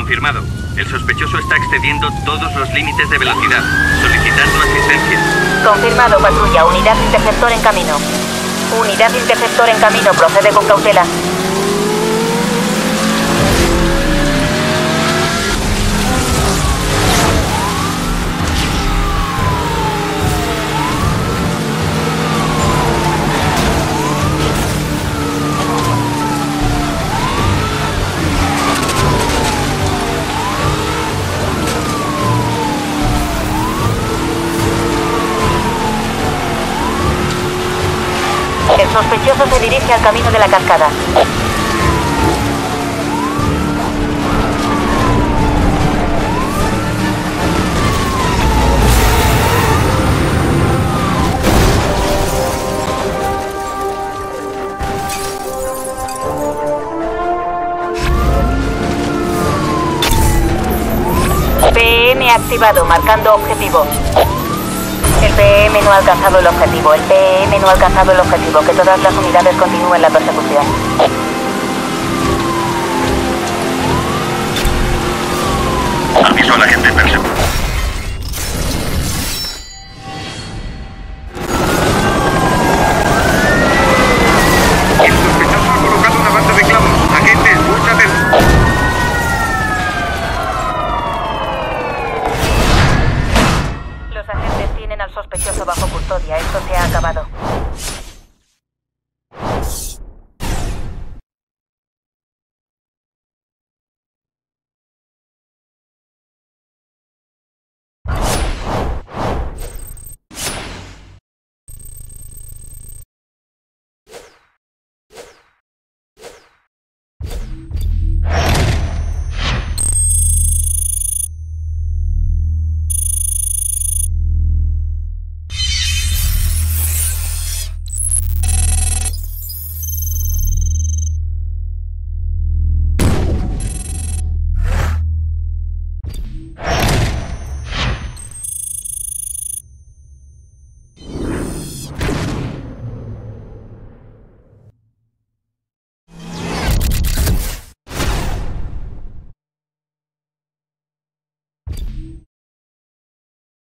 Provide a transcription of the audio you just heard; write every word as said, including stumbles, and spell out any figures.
Confirmado. El sospechoso está excediendo todos los límites de velocidad. Solicitando asistencia. Confirmado, patrulla. Unidad interceptor en camino. Unidad interceptor en camino. Procede con cautela. El sospechoso se dirige al camino de la cascada. P M activado, marcando objetivo. El P M no ha alcanzado el objetivo. El P M no ha alcanzado el objetivo. Que todas las unidades continúen la persecución. Aviso a la gente persecución.